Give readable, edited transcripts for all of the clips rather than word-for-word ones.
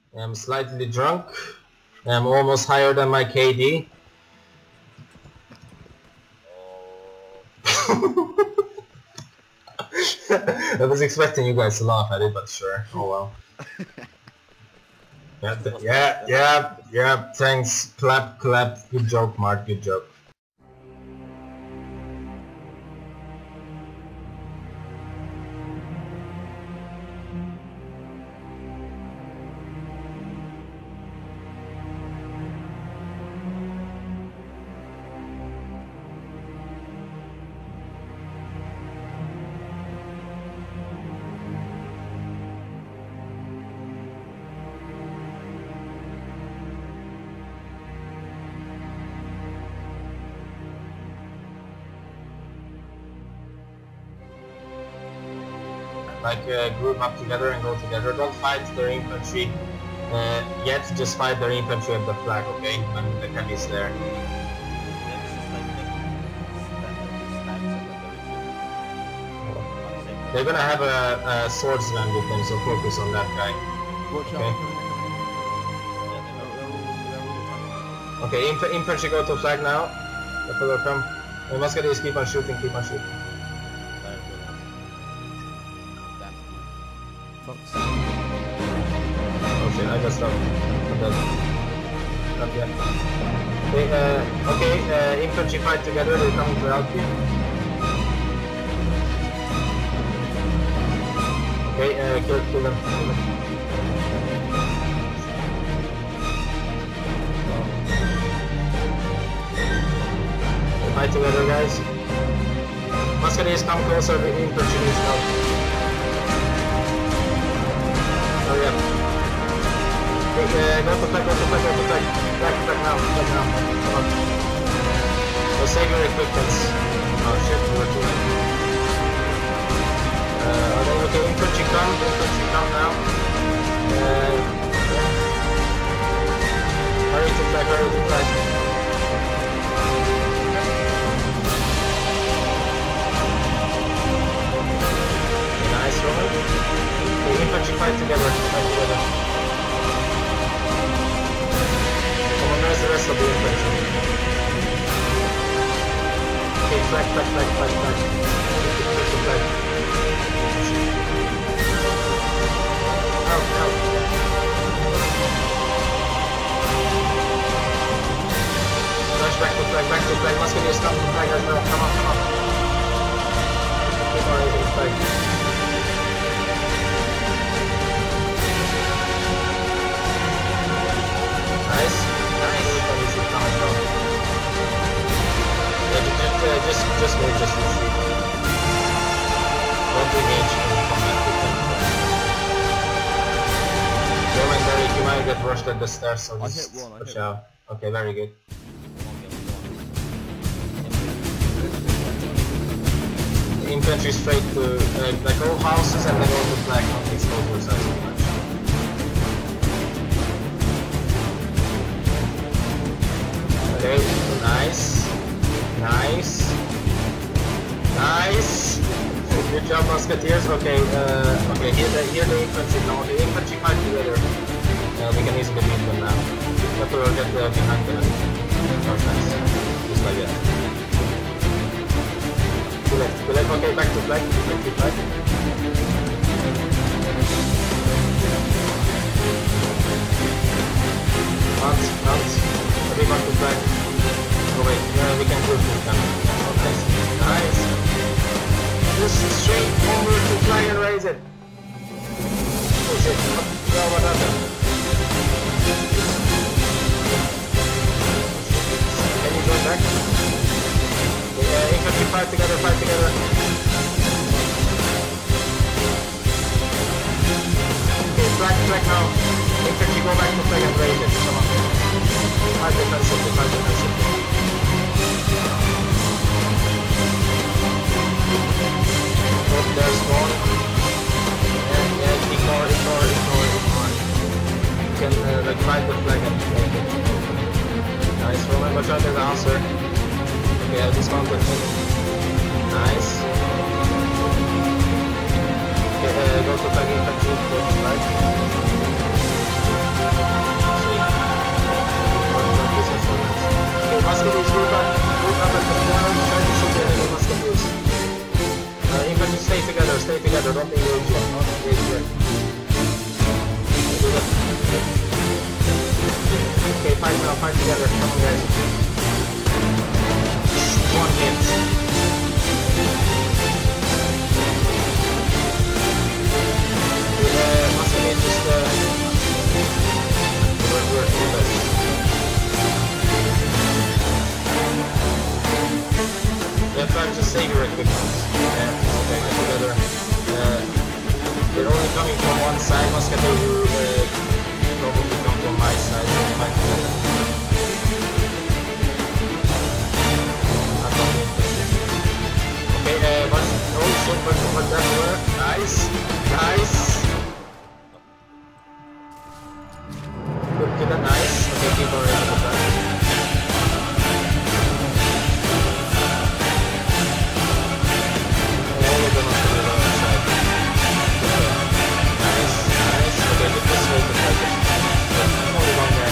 I'm slightly drunk. I'm almost higher than my KD. I was expecting you guys to laugh at it, but sure. Oh well. Yeah. Thanks. Clap. Good joke, Mark. Good joke. Like group up together and go together. Don't fight their infantry yet. Just fight their infantry at the flag, okay? When the heavy is there. They're gonna have a swordsman with them, so focus on that guy. Okay, infantry go to flag now. The fellow come. The musketeers keep on shooting. Oh shit, I got stuck. I'm dead. Not yet. Okay, infantry fight together, they're coming to help you. Okay, kill them. They fight together, guys. Musketeers come closer, the infantry needs help. Hurry up. Okay, go to flag. Flag now. Come on. Go save your equipment. Oh shit, we were too late. Okay, infantry come now. Yeah. Hurry to flag. Nice roll. Okay, infantry fight together. Come on, where's the rest of the infantry? Okay, flag. Help. Rush back to flag. Musketeers come to flag as well. Come on. Keep on raising flag. Nice. Yeah, just wait, just retreat. Don't engage in combat with them. Roman Derek, you might get rushed at the stairs, so just push out. Okay, very good. Infantry straight to like all houses and then go to flag, not expose yourselves too much. Okay, nice. Good job, musketeers. Okay, here the infantry now. The infantry fight together. We can easily beat them now. But we'll get behind them. Oh, nice. Just like that. Too late. Okay, back to flag. Mount. Back to flag. Oh wait, we can group with them. Oh, nice. Just straight over to flag and raise it. Oh shit, what happened? Can you go back? Yeah, infantry fight together. Okay, flag now. Infantry go back to flag and raise it. Come on. Fight defensively. Oh, there's one. Yeah, ignore. You can like fight the flag and make it. Nice, Roman, watch out, there's an answer. Okay, I dismounted him. Nice. Okay, go to flag infantry, go to flag. fight together. Come on, guys. One hit. Must have been just we're too bad. Yeah, try to save your equipment. Yeah, okay, get together. They're only coming from one side. Musketeer will probably come from my side. So fight together. Okay, but also, but that worked. Nice, nice. Good, nice. Okay, keep on around the back. All of them are to the other side. Nice, nice. Okay, get this way to fight it. Only one guy.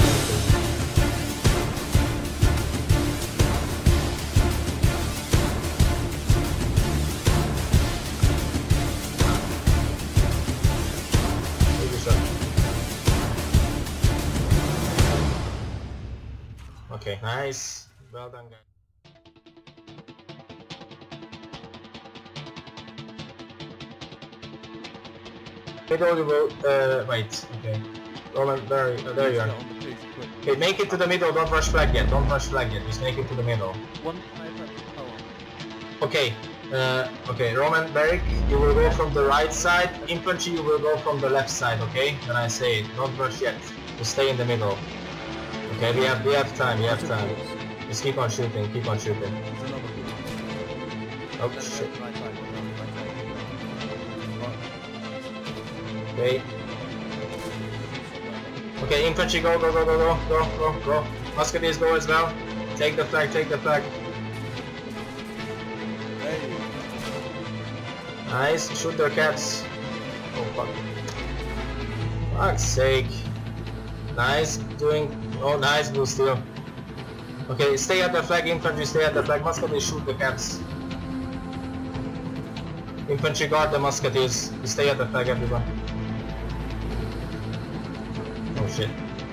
Okay, nice. Well done, guys. Wait, okay. Roland, there you are. Okay, make it to the middle, don't rush flag yet, just make it to the middle. Okay, okay, Roman, Beric, you will go from the right side, infantry you will go from the left side, okay? When I say it, don't rush yet, just stay in the middle. Okay, we have time. Just keep on shooting. Oh shit. Okay. Okay, infantry go. Musketeers go as well. Take the flag. Nice, shoot their caps. Oh fuck. Fuck's sake. Nice, oh nice, blue steel. Okay, stay at the flag, infantry, stay at the flag. Musketeers shoot the caps. Infantry guard the musketeers. Stay at the flag, everyone. Oh shit.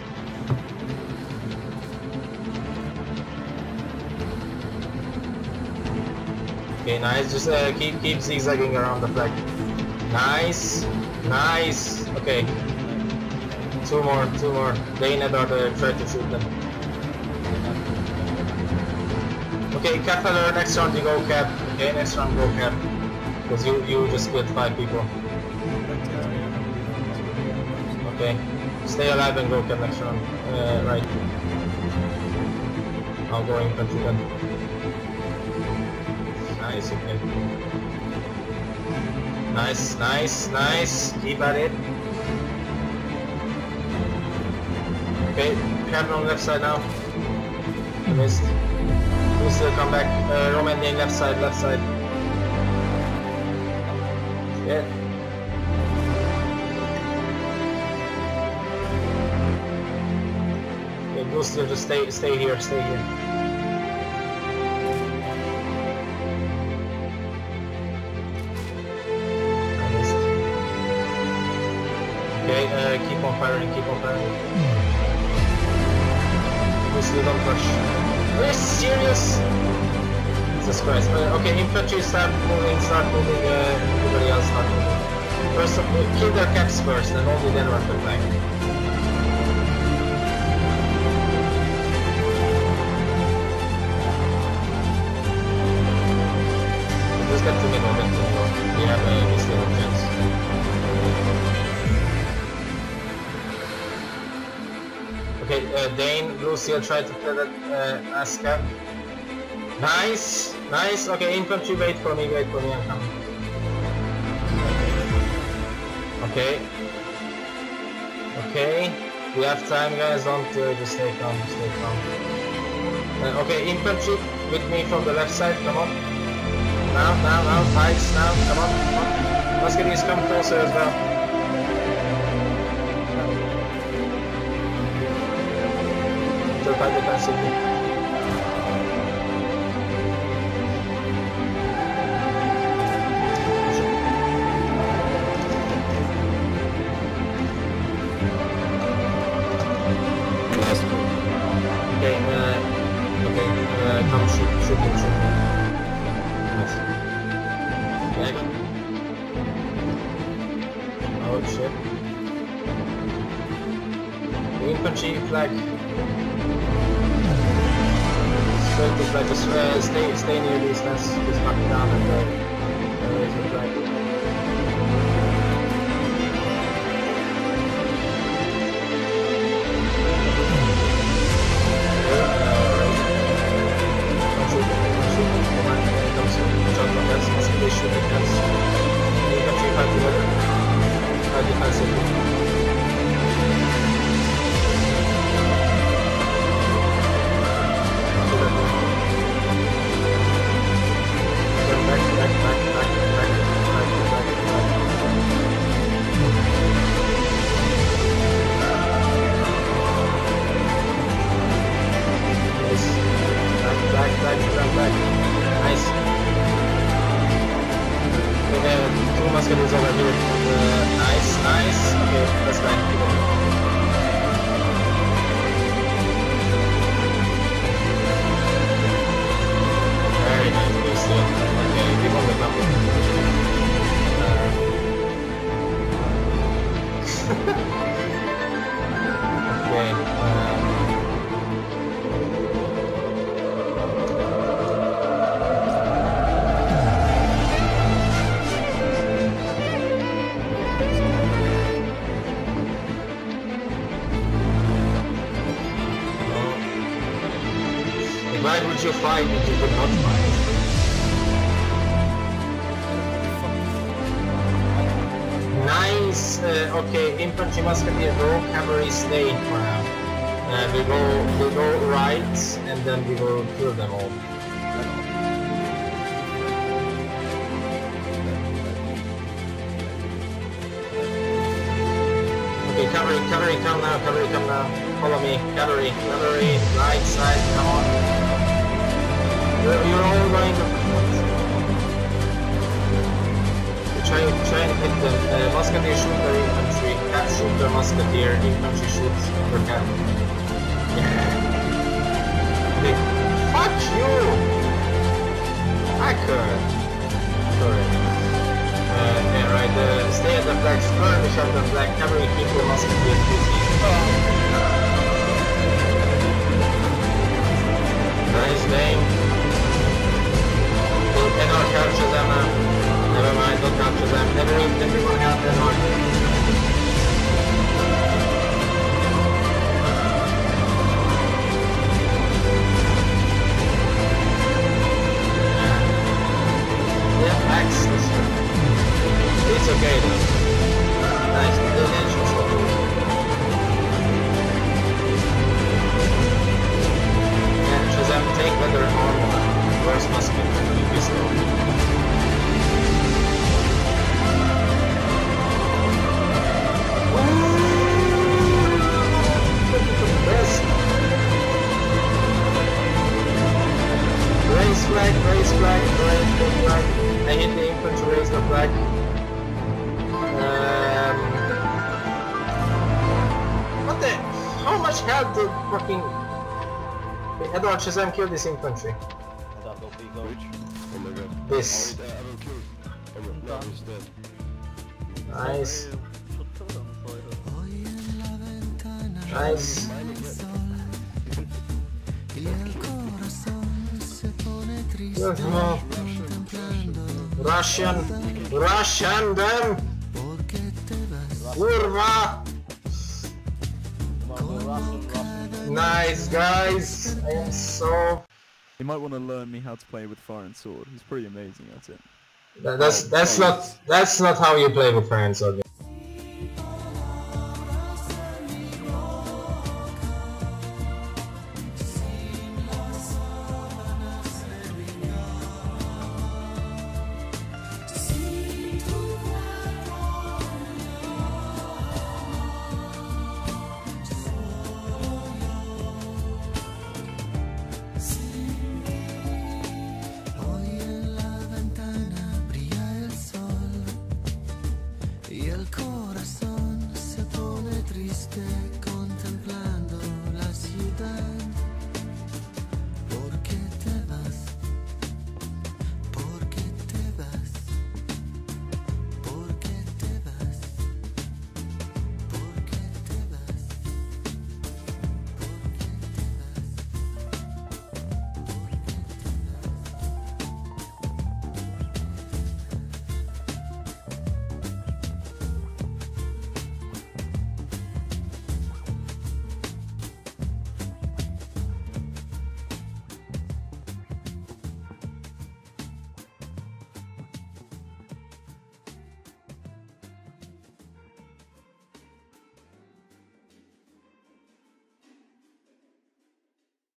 Okay, nice. Just keep zigzagging around the flag. Nice. Okay. Two more. They need to try to shoot them. Okay, cap alert, next round you go cap. Okay, next round go cap. Because you just killed 5 people. Okay. Stay alive and go cap next round. Right. I'll go infantry then. Nice, okay. Nice. Keep at it. Okay, cap on left side now. I missed. We'll still come back. Roman Dane left side. Yeah. Okay, we'll still just stay here. I missed. Okay, keep on firing. We'll still don't push. Are you serious? Jesus Christ. Okay, infantry start moving, everybody else start moving. First, kill their caps first, and only then run the flank. Just get to middle. We have a still chance. Okay, Dane, Lucia tried to kill that Aska. Nice. Okay, infantry, wait for me, I'm coming. Okay, we have time, guys. Don't just stay calm. Okay, infantry with me from the left side. Come on. Now, pikes now. Come on. Musketeers come closer as well. Fight defensively. infantry flag. Straight to flag, just stay near these, let's just knock it down and raise the flag. Nice. Two musketeers over here. Nice. Okay, that's fine. Very nice, good stuff. Okay, we won the number. Okay. Why would you fight if you could not fight? Nice! Okay, infantry, musketeer, go, cavalry, stay for now. We'll go right, and then we will kill them all. Okay, cavalry, come now, follow me, cavalry, right side, come on. You're all going to try and hit them. Musketeer shoot their infantry, cat shoot their musketeer, infantry shoots their cat. Yeah. Okay. Fuck you! Hacker! Sorry. Yeah, right, stay at the flag, skirmish at the flag, cavalry keep your musketeers busy. Nice name. Cannot capture them now. Never mind, don't capture them. Everyone have them on. Yeah, axe this one. It's okay though. Nice, the engine shot. Yeah, Shazam, take leather armor. Where's musket? Raise flag. I hit the infantry, raise the flag. What the? How much health did fucking Edward Shazam kill this infantry? This. Nice. Russian them! Kurva! Nice guys! I am so... You might want to learn me how to play with fire and sword. He's pretty amazing at it. That's not how you play with fire and sword.